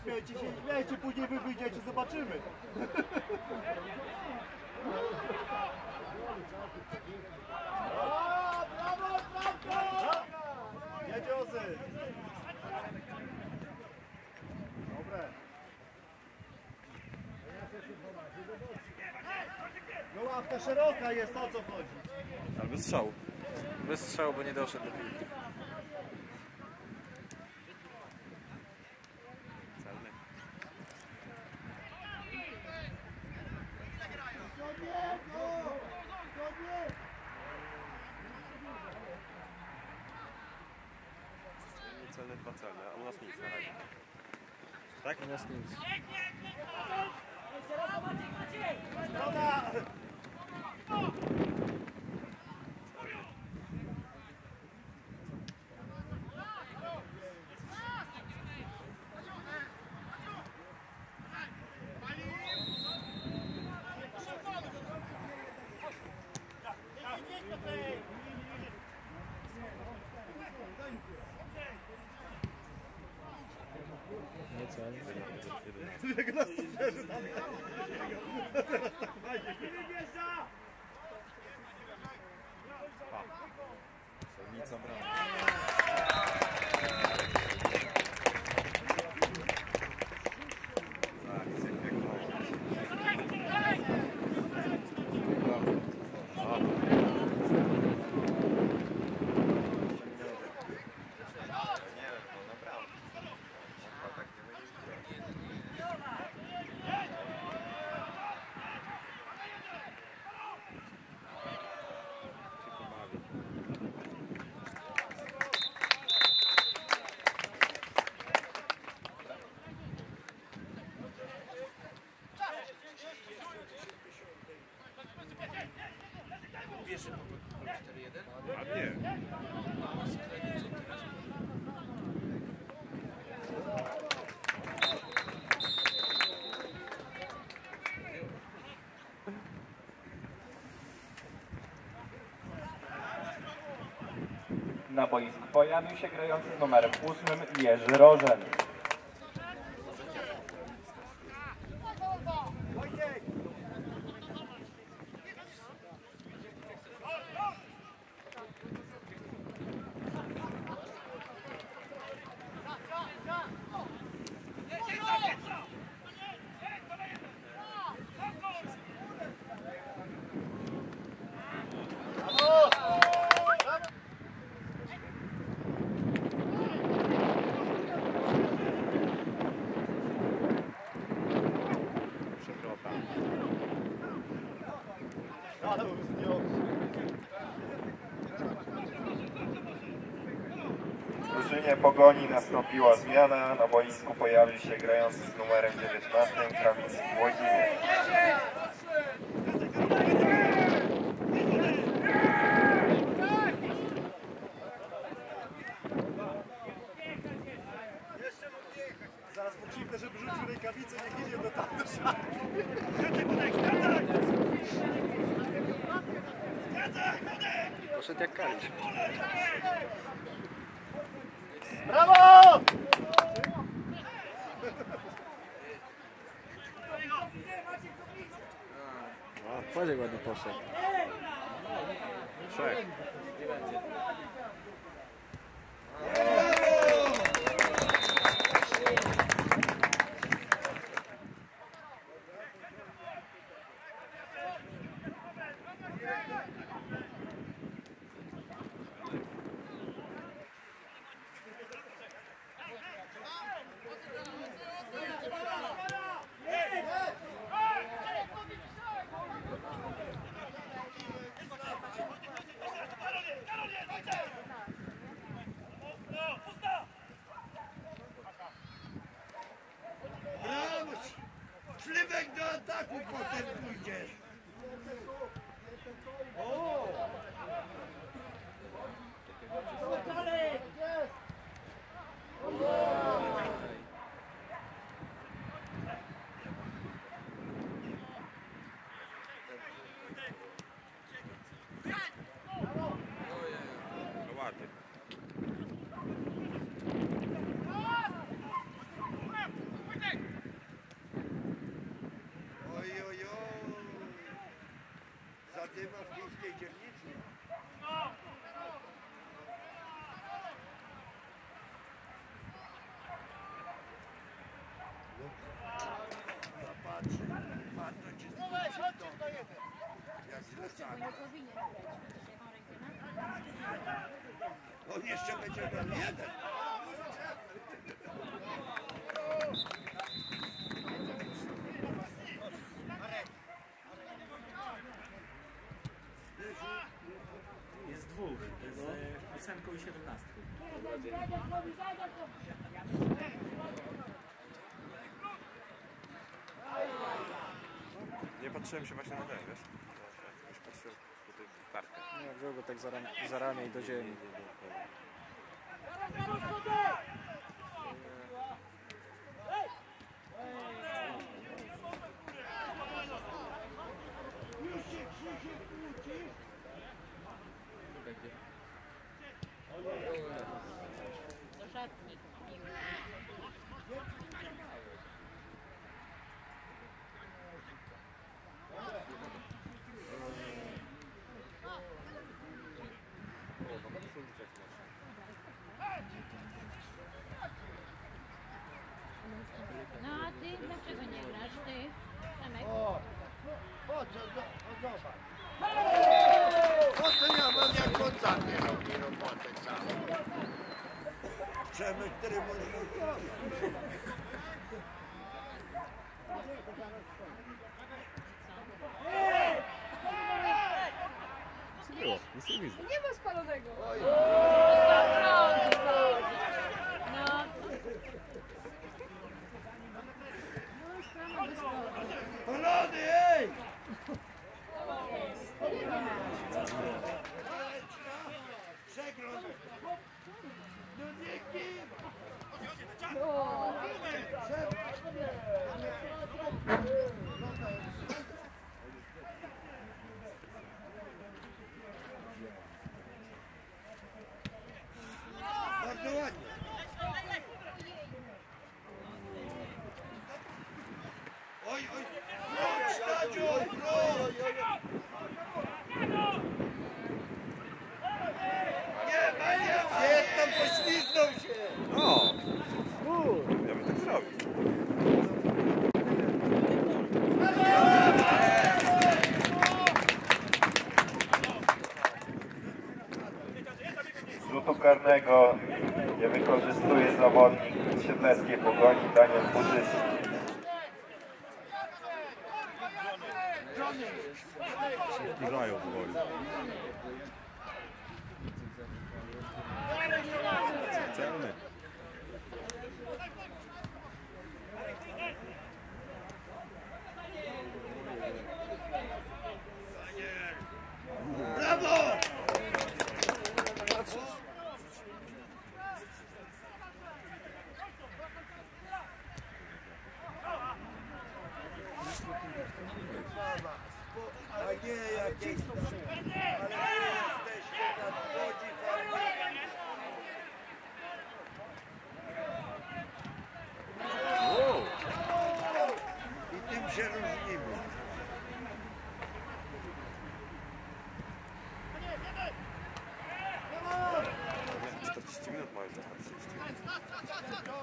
śmiejcie się, śmiejcie, później wy wyjdziecie, zobaczymy. Brawo, brawo! Jedzie Ozy! Dobre. No ławka szeroka jest, o co chodzi? Albo strzał. Bez strzału, bo nie doszedł do piłki. Celny. Celny, dwa celne, a u nas nic na razie. Tak? U nas nic. Strona! Nie celny. Jak nas to leży tam. Teraz tak fajnie. Solnica brama. Wiesz, że po 4-1? A nie. Na boisku pojawił się grający z numerem 8 Jerzy Rożen. W drużynie Pogoni nastąpiła zmiana. Na boisku pojawił się grający z numerem 19 Krawicki Włodzimierz. Zaraz pocipnę, żeby rzucił rękawicę, niech idzie do tamtej szatni. Poszedł jak Kalisz. Brawo! Władek ładnie poszedł. Trzech. Śliwek do ataku potem pójdziesz. O! Dalej! Jest! No ładnie. nazywa w chińskiej dzielnicy. Zapatrzy, padną ci z jak źle sam. On jeszcze będzie miał jeden. Jest dwóch, z 8 i 17. Nie patrzyłem się właśnie na ten, wiesz? Już patrzyłem tutaj w kartkę. Nie, wziął go tak za ramię i do ziemi. Do szatni. No a ty dlaczego nie grasz? Ty, Przemek? Po co? Zobacz. Po co ja mam jak on zabie robi robotę całą? Przemek, który może Co było? Nic nie widzę. Nie ma spalonego. Polony, ej! Przegląd. No nie kiwa. Bardzo ładnie. Oj, oj, wróć, Tadziu, wróć! Nie ma, nie ma! Nie, tam pośliznął się! O! Ja bym tak zrobił. Rzutu karnego nie wykorzystuje zawodnik Siedleckiej Pogoni Daniel Budzycki. Wkurzają powoli. Celny. Brawo! A nie jakieś... Ale jesteście na wodzi farmy. I tym się różnimy. Nie, 40 minut mają, 30.